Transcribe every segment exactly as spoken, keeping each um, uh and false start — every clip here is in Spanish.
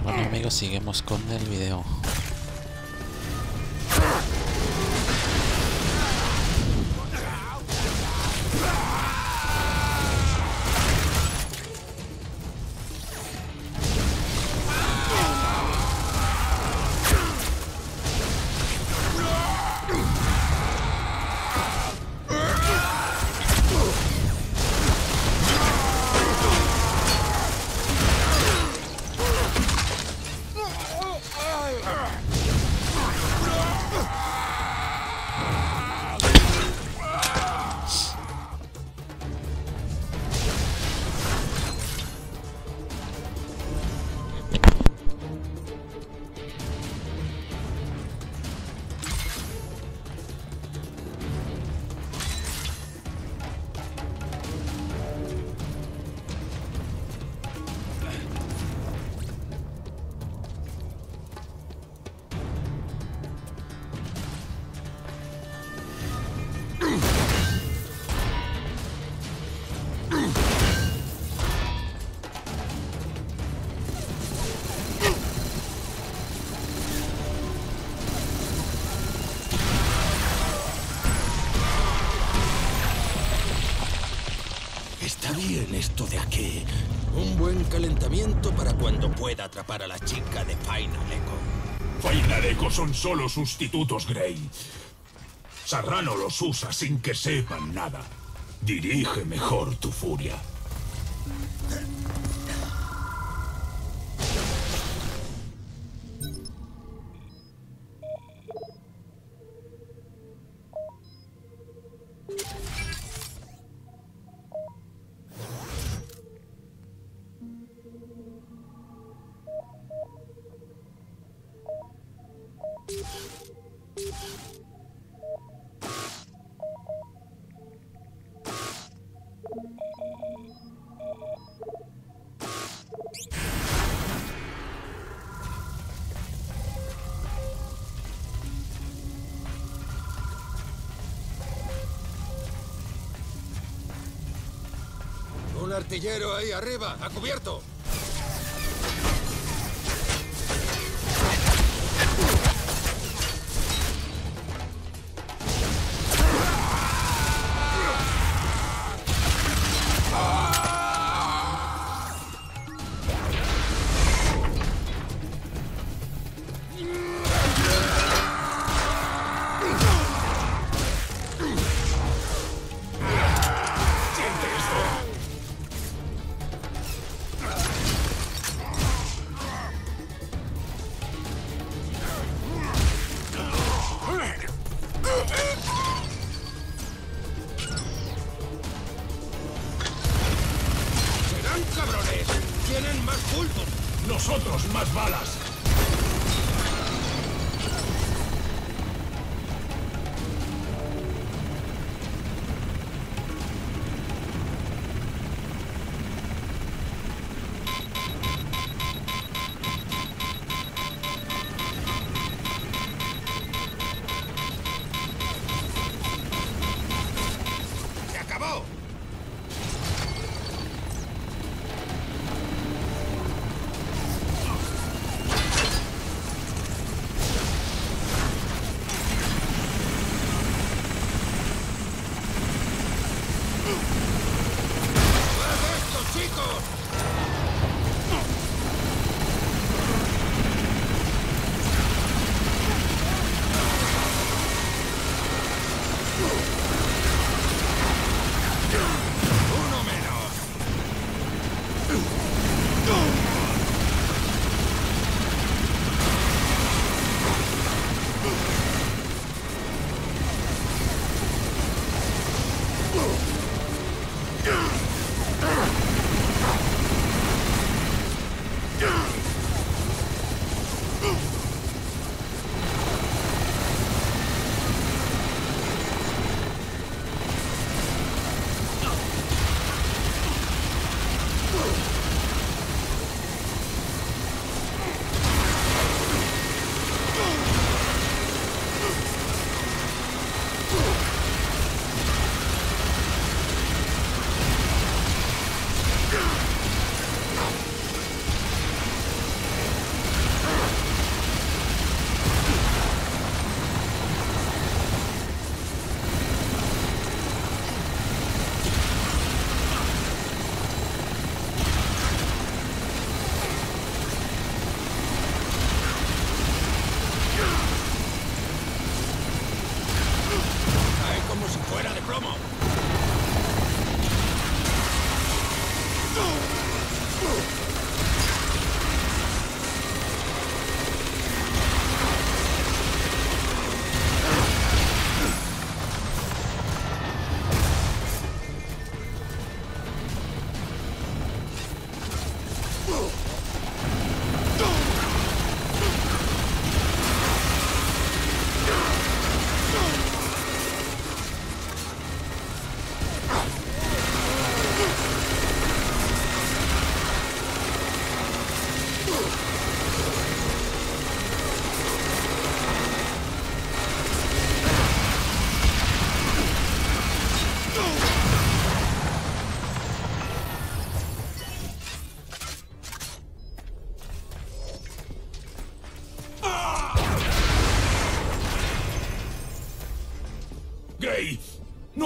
Bueno amigos, seguimos con el video. Está bien esto de aquí. Un buen calentamiento para cuando pueda atrapar a la chica de Final Echo. Final Echo son solo sustitutos, Grey. Serrano los usa sin que sepan nada. Dirige mejor tu furia. Un artillero ahí arriba, a cubierto. ¡Cabrones! ¡Tienen más bultos! ¡Nosotros más balas! ¡Se acabó!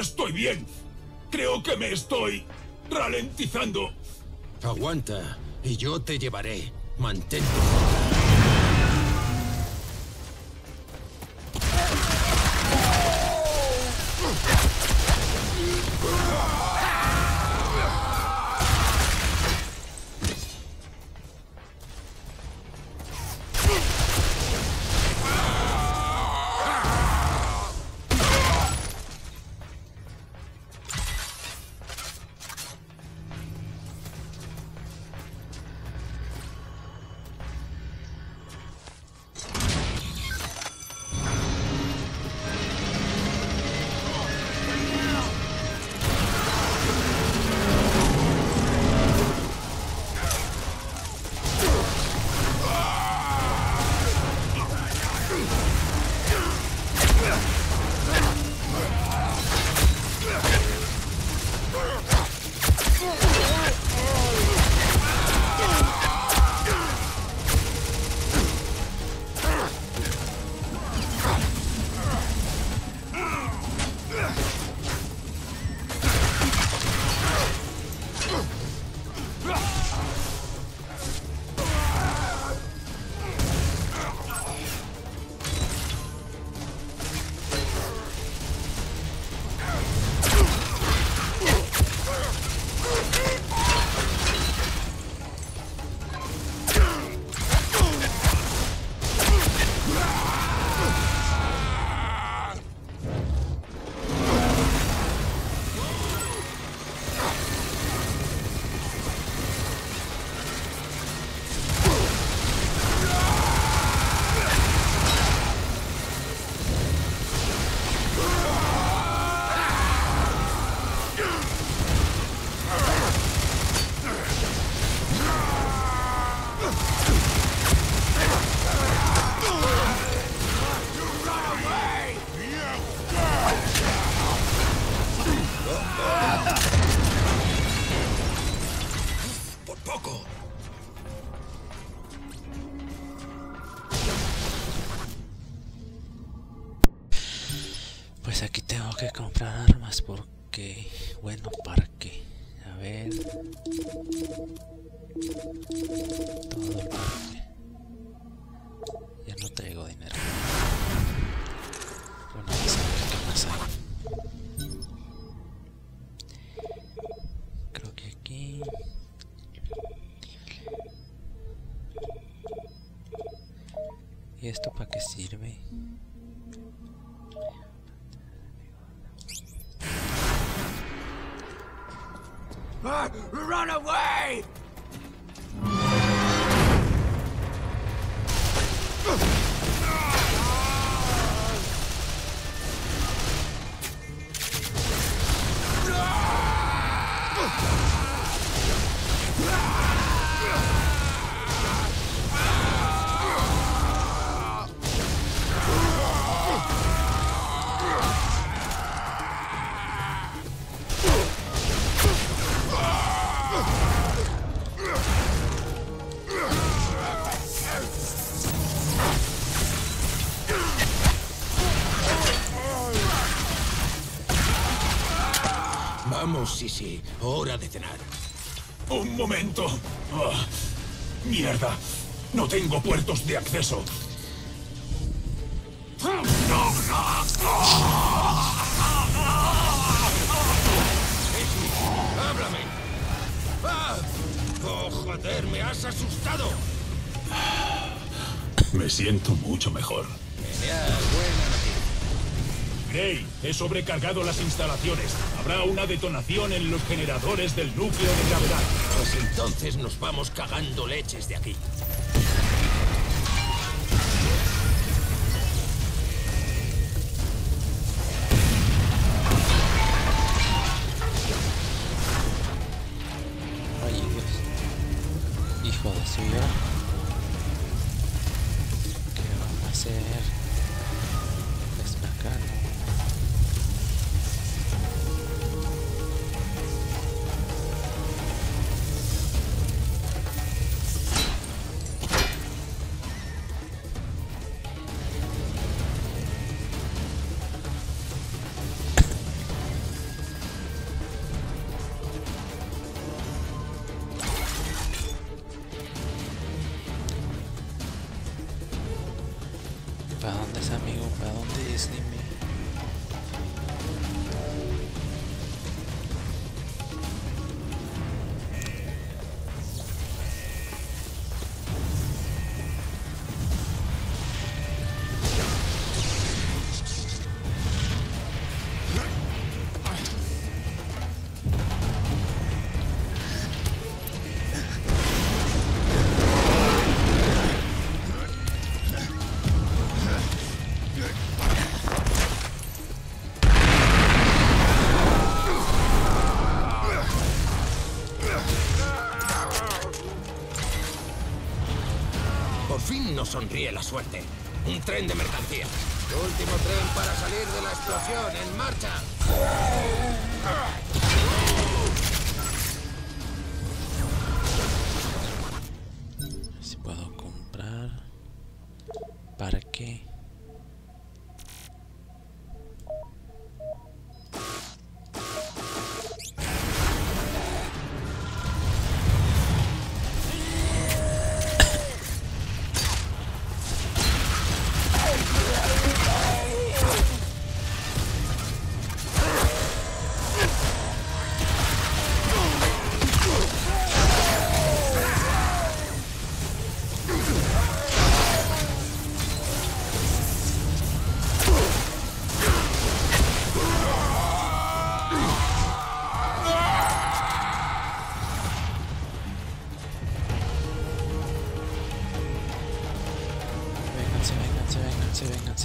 estoy bien. Creo que me estoy ralentizando. Aguanta, y yo te llevaré. Mantente. Pues aquí tengo que comprar armas porque... Bueno, ¿para qué? A ver... Todo el parque. Ya no traigo dinero. Bueno, vamos a ver qué más hay. Creo que aquí... ¿Y esto para qué sirve? Ah, run away! Vamos, Sisi. Hora de cenar. Un momento. Oh, mierda. No tengo puertos de acceso. ¡Háblame! ¡Ah! ¡Oh, joder! ¡Me has asustado! Me siento mucho mejor. Genial, buena noticia. Gray, he sobrecargado las instalaciones. Habrá una detonación en los generadores del núcleo de gravedad. Pues entonces nos vamos cagando leches de aquí. Ay, Dios. Hijo de suya. ¿Qué vamos a hacer? Es bacano. ¿Para dónde es, amigo? ¿Para dónde es? Dime. Sonríe la suerte. Un tren de mercancía. Último tren para salir de la explosión. ¡En marcha! Si puedo comprar. ¿Para qué? Vénganse, vénganse, vénganse.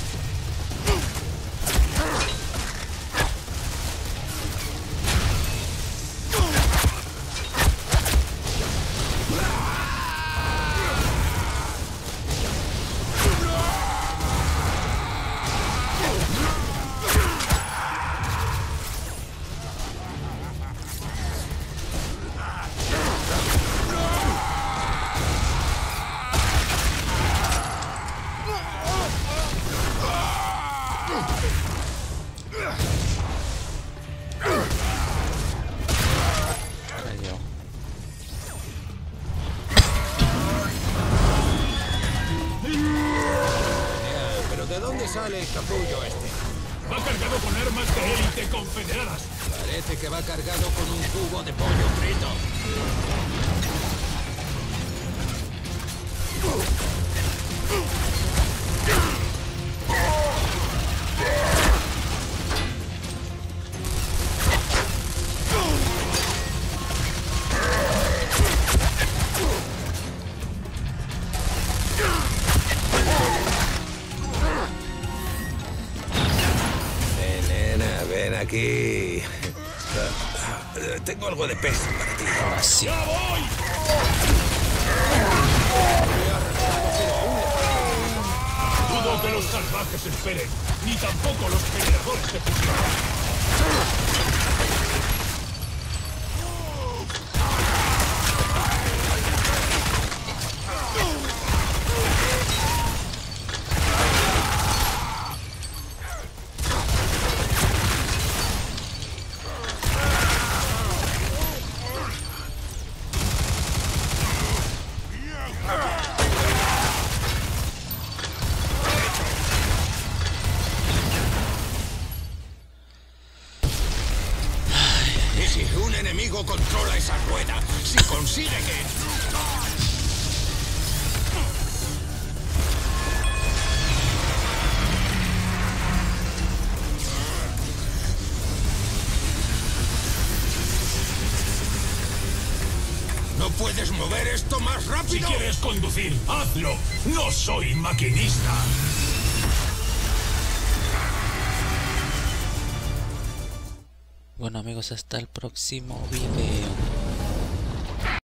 Sale el capullo este. Va cargado con armas de élite confederadas. Parece que va cargado con un cubo de pollo frito. Aquí. Tengo algo de peso para ti. Ahora sí. ¡Ya voy! Dudo que los salvajes esperen, ni tampoco los generadores de fusión. Controla esa rueda. Si consigue que... ¿No puedes mover esto más rápido? Si quieres conducir, hazlo. No soy maquinista. Bueno amigos, hasta el próximo video.